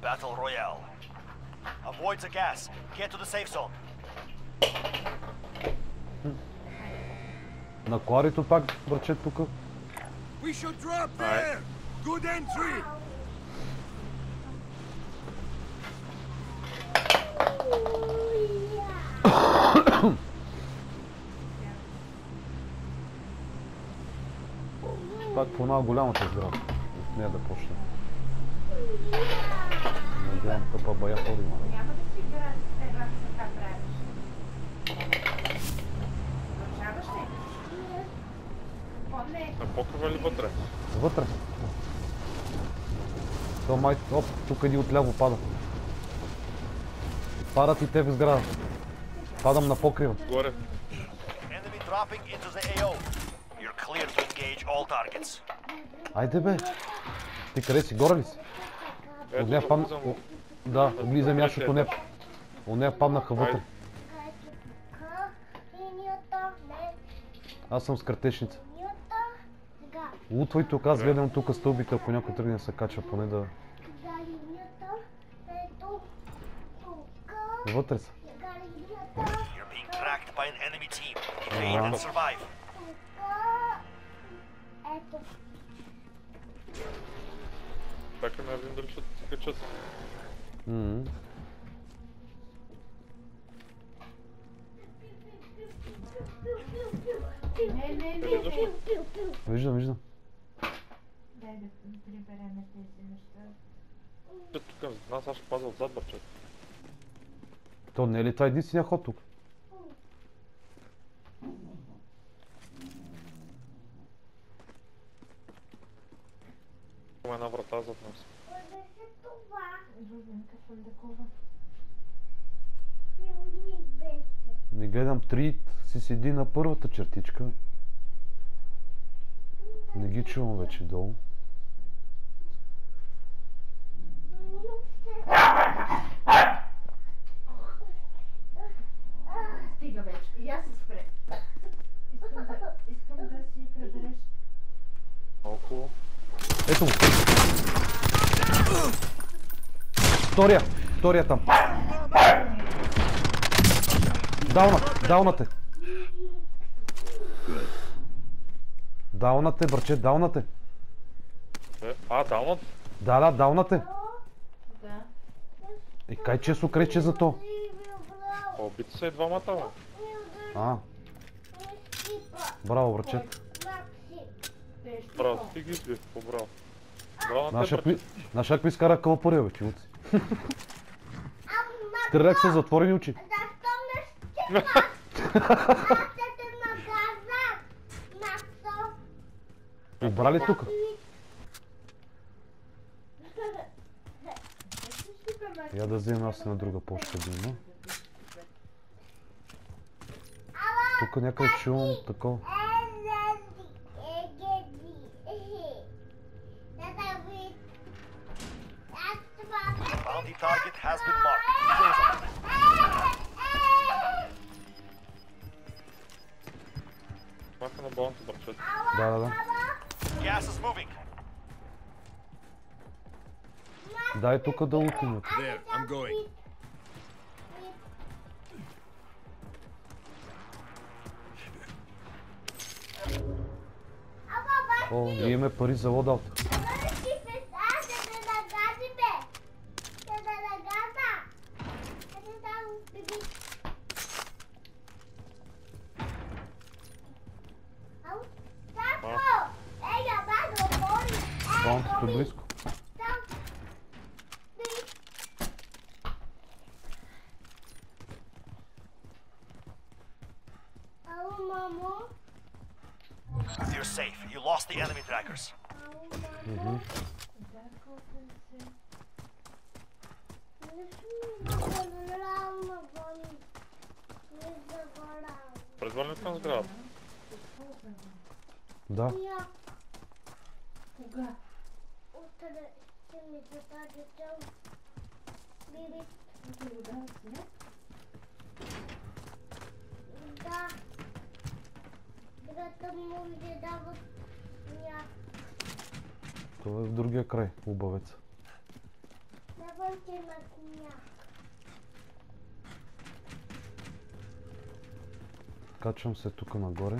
Battle Royale. Avoid the gas. Get to the safe zone. На кларито пак, браче, тука. We should drop there. Good entry. Пак по една голямата сграда. От нея да почне. Надявам тъпа бая хора има. Няма да си играеш с една така правиш. Продължаваш ли? Помне. На покрива ли вътре? Вътре. То май... Оп, тук един отляво пада. Падат и те в сграда. Падам на покрива. Горе. Enemy dropping into the AO. You're clear to engage all targets. Айде бе. Ти къде си? Горе ли си? От нея падна... Да, влизам я, защото от нея паднаха вътре. Аз съм с картечница. Лутвай тук, аз гледам тук стълбите, ако някой тръгне да се качва, поне да... Вътре са. You're being tracked by an enemy team. Evade and survive. Така не видим дали ще се качат. Виждам, виждам. Дай да приберем тези неща. Тук нас аз ще пазя отзад, бърче. То не е ли това единствения ход тук? Има една врата зад нас. Рубинка съм такова. Не гледам 3, си седи на първата чертичка. Не ги чувам вече долу. Стига вече. И аз се спре. Искам да си пребереш. Около. Ето му. Втория там. Даунате. Даунате, бърче, даунате. Даунат? Да, даунате. Да. И кай че се окрече за то? Убити са и двамата, бе. Браво, бърче. Браво, ти ги изби, по-браво. Браво на Наша те, как ми изкара кълпария, бе, чилци. Стрелях с затворени очи. Обрали тук? Я да вземем аз на друга почта да има. Тук някъде чувам такова. Bounty target has been marked. маха на баланса, бърче. Да. Gas is moving. Дай тук да отинат. There, I'm going. О, ние имаме пари за лодаут. Баунтито е близко. You're safe. You lost the enemy trackers. Предвърнете на сградата. Да. Кога? Утре ще ми запази цел. Биби. Да. Играта му ви дават Това е в другия край, убавеца. Давай Там ще има сняг. Качвам се тук нагоре.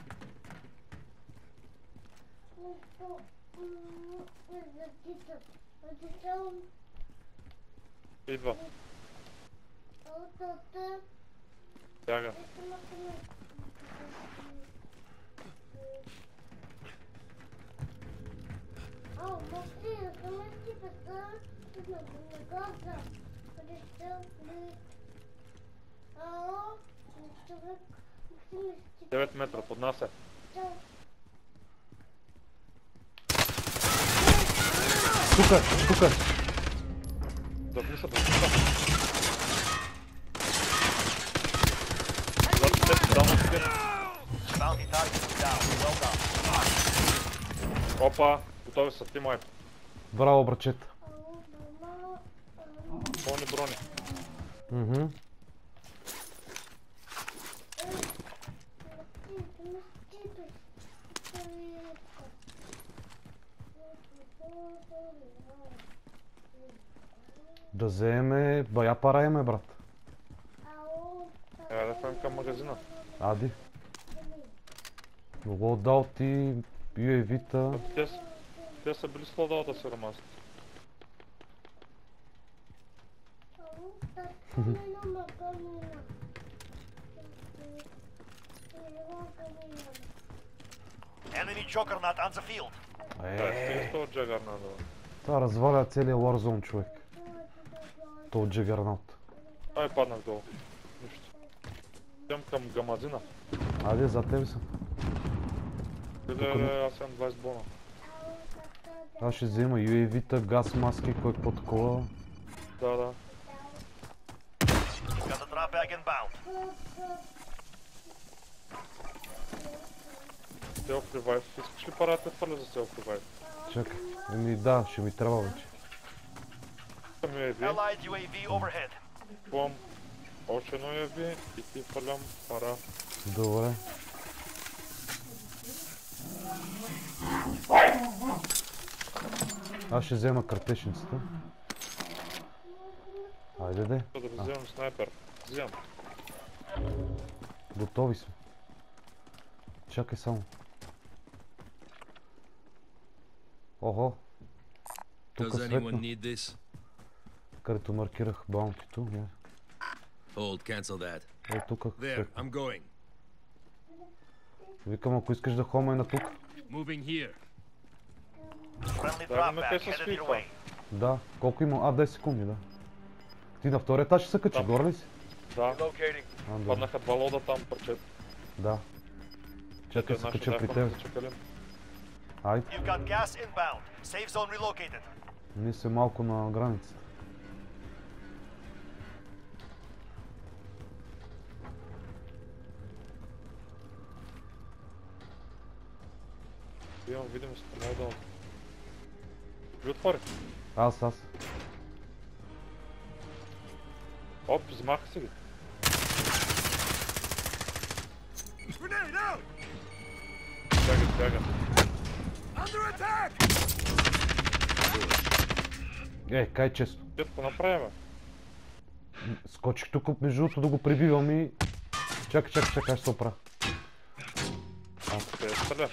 Нещо не затичат. Отишъл Идва. от Тяга. Мокти, замести песа, на газа. Отишъл ли? Човек, Максим, 9 метра, под нас е. Тука! Дъвни се, дъвни се. Зад теб, дам тебе. Bounty target is down. Well done. Опа, готови са ти май. Браво, брачета. Пълни брони. Да вземе, бая параеме, брат. Да ходим към магазина. Ади. Много отдал ти UAV-та. Те са били с лодалата си романски. Enemy Juggernaut on the field. Стига с този джагърнат. Това разваля целия Warzone, човек. То джагърнаут. Ай, паднах долу. Нищо. Идем към гамазина. Ади, за тебе съм. Аз имам 20 бона. Аз ще взема UAV-та, газ маски, кой по такова. Да. You've got the drop bag inbound. Селф ревайв. Искаш ли парата да хвърля за селф ревайв? Чакай. Да, ще ми трябва вече. Към UAV. Allied UAV overhead. Купувам още едно UAV и ти хвърлям пара. Добре. Аз ще взема картечницата. Айде де. Да вземем снайпер. Вземам. Готови сме. Чакай само. Охо. Тук Does anyone светна. need this? Където маркирах баунтито. Hold, cancel that. Е, тук There, светна. I'm going. Викам, ако искаш да хома на тук. Moving here. Friendly Да, drop ме bag къса headed your свиква. way. Да. Колко има? 10 секунди, да. Ти на втория етаж ще се качи, Да. горе ли си? Да. Relocating. А, да. Паднаха два лода там, парчета. Да. Чакай се кача при теб. Айде. You've got gas inbound. Safe zone relocated. Ние се малко на границата. Имам видимост, много долу. Ви отвори. Аз. Оп, взмаха си ги. Grenade out! Тяга. Under attack! Кай често. Какво направим? Скочих тук между другото да го прибивам и... Чакай, ще се опра. Те стреля.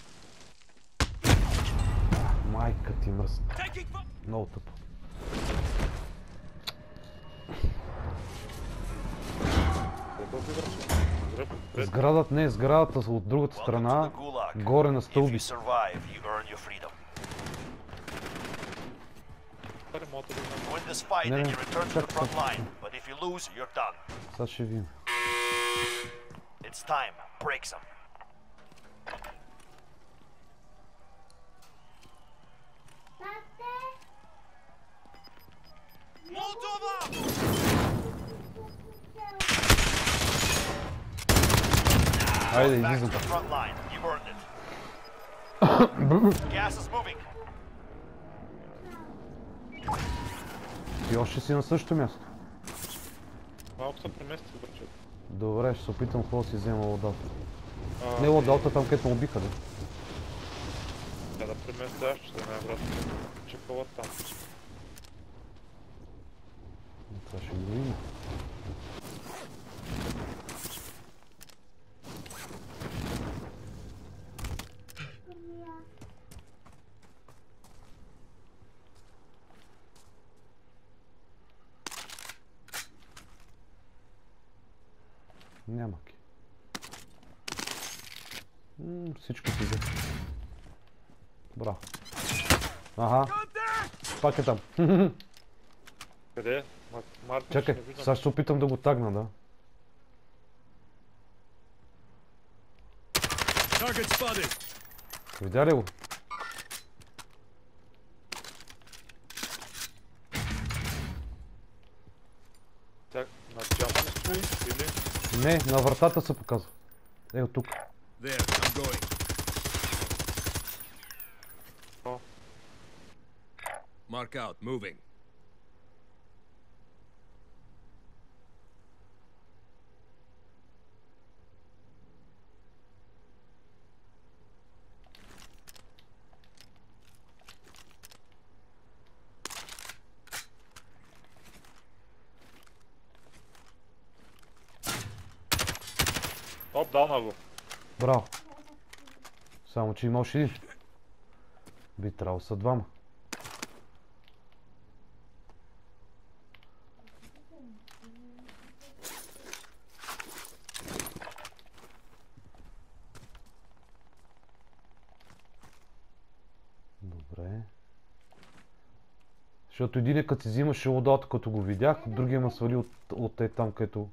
Майка ти мръсна. Taking fire! Много тъпо. Какво да върши? Сградата, не, сградата от другата Welcome страна, to the Gulag. горе на If you стълби. survive, you earn your freedom. Мога да видим. Win this fight No, and no. you return to the front line. But if you lose, you're done. Сега ще видим. It's time. Break some. Айде, Back to излизам. the front line. You've earned it. Gas is moving. Ти още си на същото място. Малко са премести върчета. Добре, ще се опитам какво да си взема лодалта. Не лодалта там, където ме убиха, да. Да преместя, ще да най-врат. Чекуват там. Това ще го видим. Няма ки. Всичко си иде. Браво. Аха. Пак е там. Къде? Мартин, Чакай, ще не виждам. сега ще се опитам да го тагна, да. Target spotted. Видя ли го? Тя на джампа ли стои или... Не, на вратата се показва. Ето тук. There, I'm going. О, Mark out, moving. топ, дал го. Браво. Само, че има още един. Би трябвало са двама. Добре. Защото един като си взимаше лодата, като го видях, другия ме свали от там, където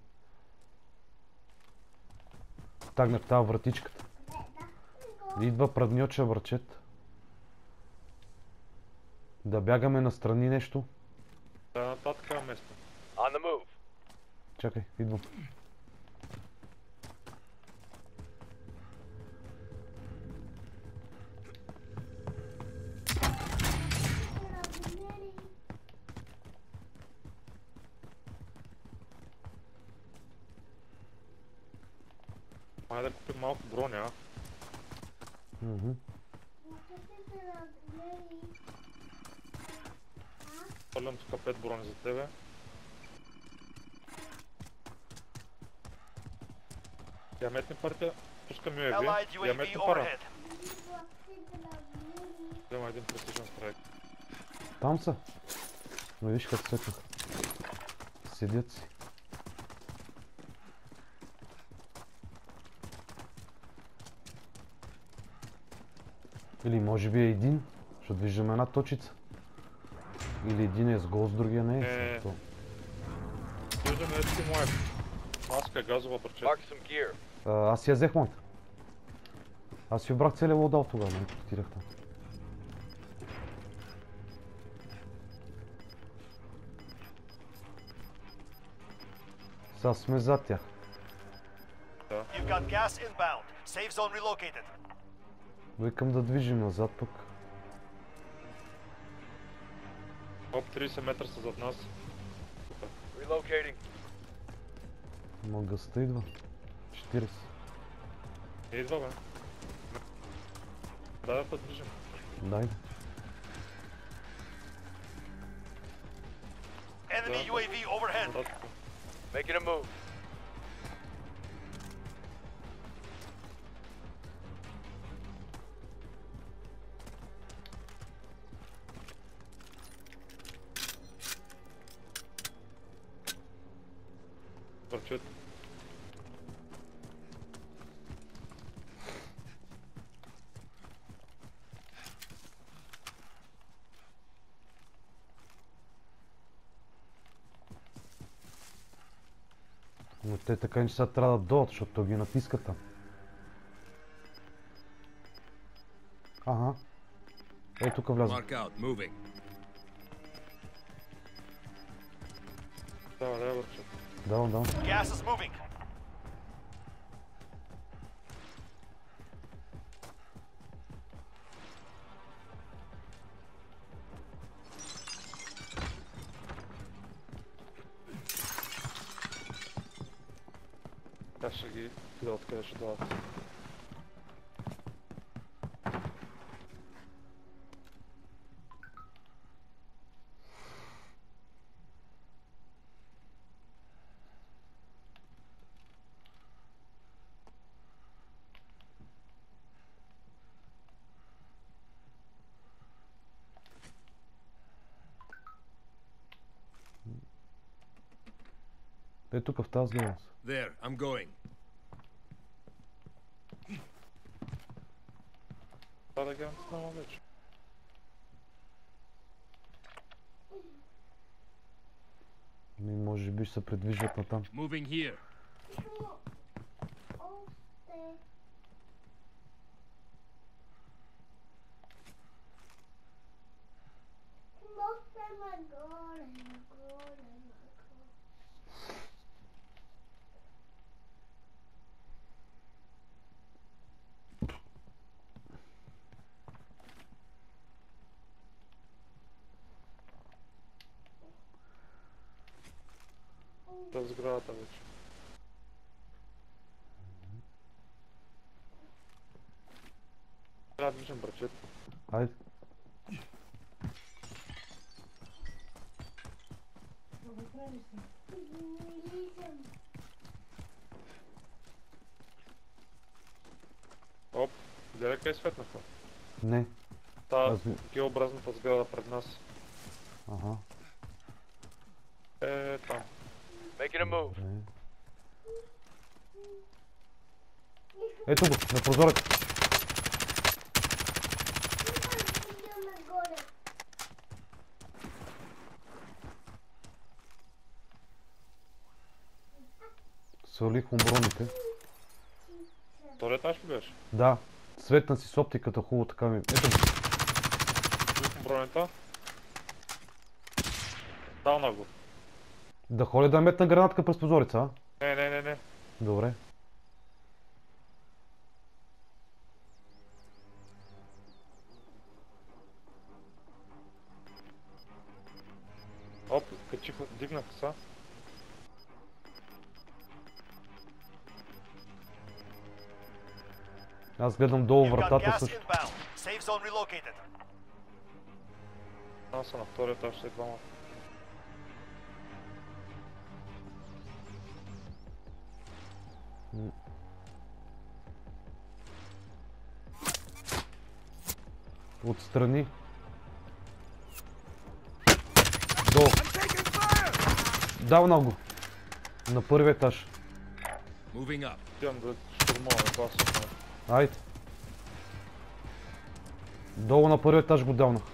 тагнах тази вратичката. Идва прадньоча врачет. Да бягаме настрани нещо. Да, нататък е место. On the move. Чакай, идвам. Май да купим малко броня. Пълям тук 5 брони за тебе. Я метни парите, пускам UAV. Allied Я UAV метни пара. overhead. Взема един Precision Strike. Там са. Но виж как светнах. Седят си. Или може би е един, защото виждам една точица. Или един е с гол, с другия не е. То. Виждаме ески моя маска, газова бръчет. Mark some gear. Аз си я взех моята. Аз си обрах целия лодал тогава, не потирах там. Сега сме зад тях. You've got gas inbound. Safe zone relocated. Викам да движим назад пък. Топ 30 метра са зад нас. Relocating. Ма гъста идва. 40. Не идва, бе. Да подвижим. Дай. Enemy UAV overhead. Making a move. Бръчет. Но те така не сега трябва да дойдат, защото то ги натискат там. Ага. Ей, тук вляза. Mark out, moving. Давай, бръчет. Давам. Gas is moving. Тя ще ги видя откъде ще дадат. Е, тук в тази гледам. There, I'm going. Това да гледам с nama вече. Може би ще се придвижват натам. Moving here. Oste. Måste man gå. Да, сградата вече. Трябва да движим брачета. Хайде. Много правиш се. Оп, гледай къде светнаха. Не. Та Аз ми- геобразната сграда пред нас. Ага. Е, там. Making a move. Добре. Ето го, на прозорец. Свалих умброните. Втори етаж ли беше? Да, светна си с оптиката хубаво така ми. Ето го. Чух бронята. Дауна го. Да ходи да метна гранатка през прозореца, а? Не. Добре. Оп, качиха, дигнаха са. Аз гледам долу You've got вратата gas също. inbound. Safe zone relocated. Аз съм на втори етаж след двама. Отстрани. Долу. Taking fire! Давна го. На първи етаж. Moving up. Отивам да штурмуваме това също. Айде. Долу на първи етаж го давнах.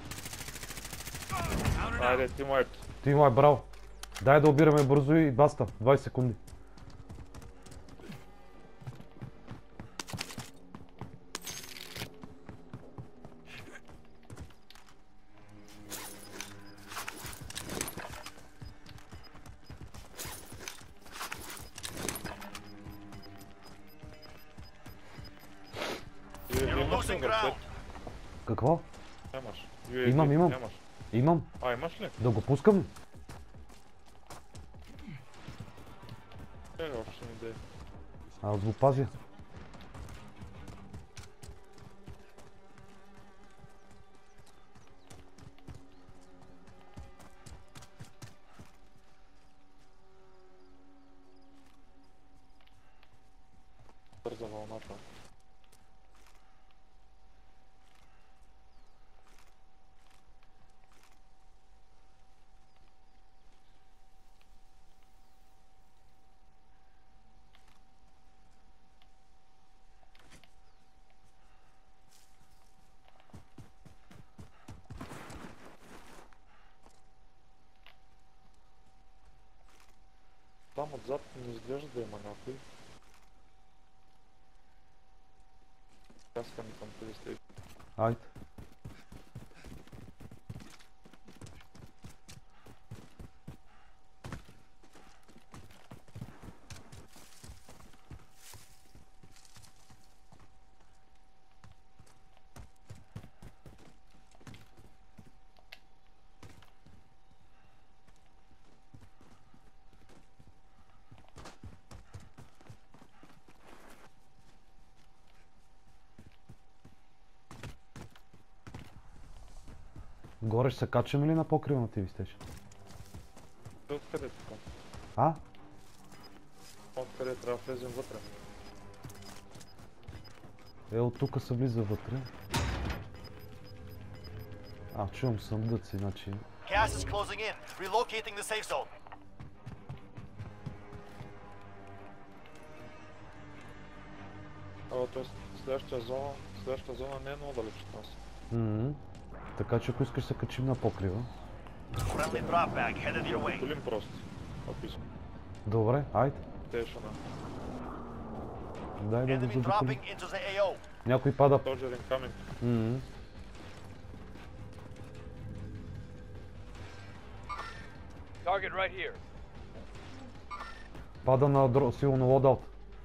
Айде, тимайт. Ти май, браво. Дай да обираме бързо и баста. 20 секунди. You're losing ground. Какво? Нямаш. Имам. Нямаш. Имам. А, имаш ли? Да го пускам ли? Още не дей. Аз го пазя. Бърза вълната. Там отзад не изглежда да има някой. Каска ми към PlayStation. Айде. Горе ще се качим ли на покрива на TV Station? Откъде така? А? Откъде трябва да влезем вътре? От тука се влиза вътре. Чувам съндъци, значи. Gas is closing in. Relocating the safe zone. Т.е. следващата зона не е много далеч от нас. Така че ако искаш се качим на покрива. Friendly drop bag headed your way. Полим просто. Описвам. Добре, айде. Тешана. Дай да го Enemy заобиколим. dropping into the AO. Някой пада. Soldier incoming. Target right here. Пада на силно лодаут.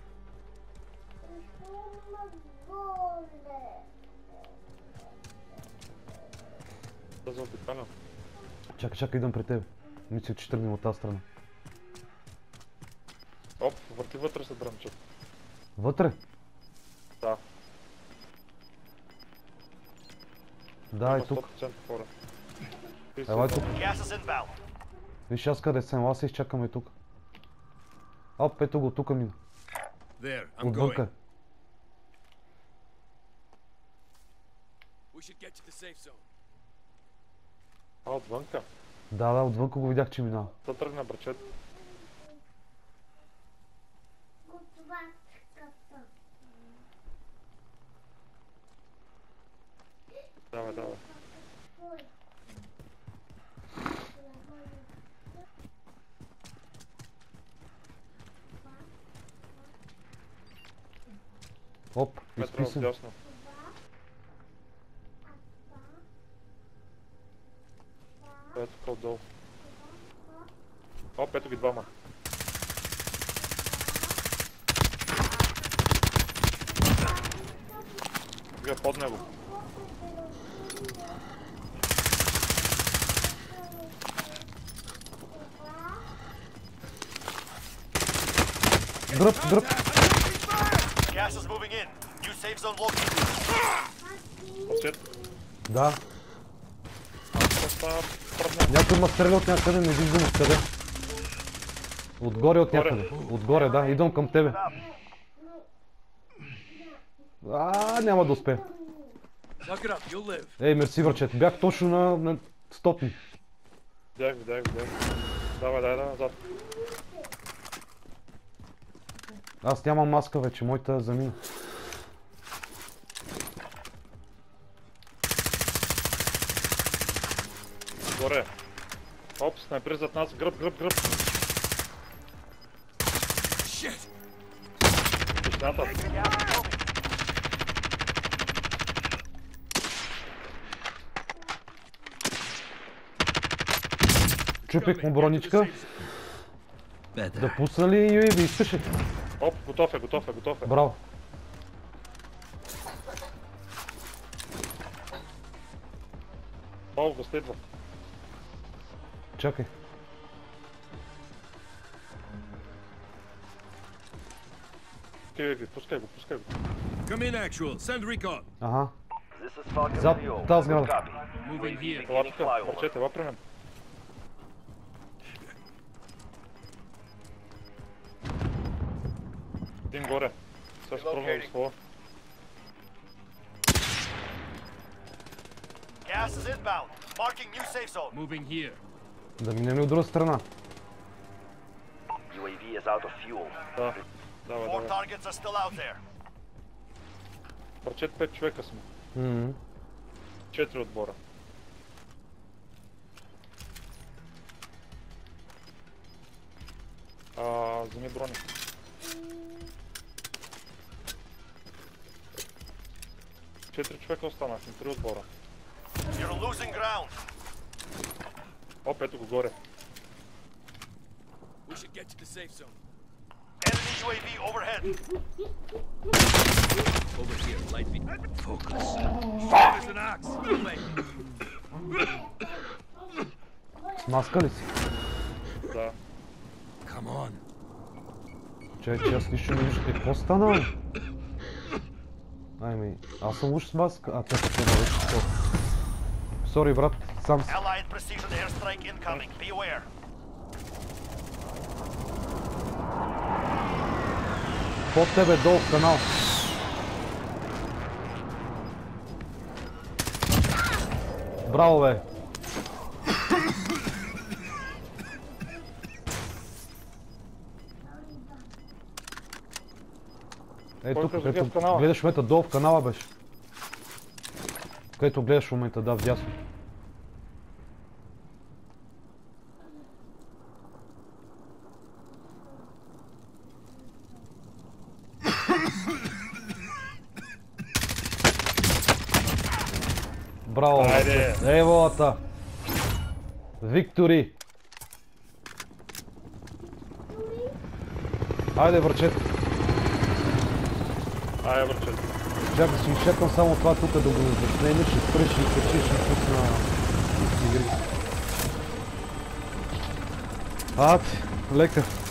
Да заобикалям. Чакай, идам при теб. Мисля, че тръгнем от тази страна. Оп, върти вътре се дръмчат. Вътре? Да. Да, и тук. 100% хора. Елай тук. Gas is inbound. Виж аз къде съм, аз се изчакаме тук. Оп, ето го, тук мина. There, I'm Отвънка. going. We should get to the safe zone. Отвънка. Да, отвънка го видях, че минава. Да тръгна брачет. Давай. Оп, Метро изписан. вдясно. Ето тук отдолу. Оп, ето ги двама. Сега под него. Гръб. Gas is moving in. New safe zone located. Отчет. Да. Остава пред него. Някой ма стреля от някъде, не виждам откъде. Отгоре от някъде. Отгоре, да, идвам към тебе. Няма да успея. Knock it up, you'll live. Ей, мерси врачет, бях точно на стопни. Видях. Давай, назад. Аз нямам маска вече, моята замина. Горе. Оп, снайпер зад нас. Гръб. Shit! Тишината. Gas is moving. Чупих му броничка. Да пусна ли UAV, искаш ли? Оп, готов е. Браво. Пол го следва. Чакай. Пускай го. Come in, actual. Send recon. Ага. This is Falcon Зад Rio. тази сграда. Copy. Moving here. Ела тук, брачет, ела при мен. Един горе. Сега ще пробвам да слова. Gas is inbound. Marking new safe zone. Moving here. Да минем ли от друга страна? UAV is out of fuel. Да. Давай. Four targets are still out there. Брачет, 5 човека сме. 4 отбора. Вземи брони. Четири човека останахме, 3 отбора. You're losing ground. Оп, ето го горе. We should get to the safe zone. Enemy UAV overhead. Over here, light me. Focus. There's an ox. Away. С маска ли си? Да. Come on. Че аз нищо не виждам. Какво стана? Ами, аз съм уж с маска. Те са това вече. Сори, брат, сам си. Allied precision airstrike incoming. Beware. Под тебе, долу в канал. Браво, бе. Е, Кой тук, влезе в където канала? гледаш в момента, долу в канала беше. Където гледаш в момента, да, вдясно. Браво, Айде. Еволата! Виктори! Айде, врачет! Ай, върчет. Чакай си изчакам само това тук да го заснеме, ще спреш и качиш и пусна игри. Лека.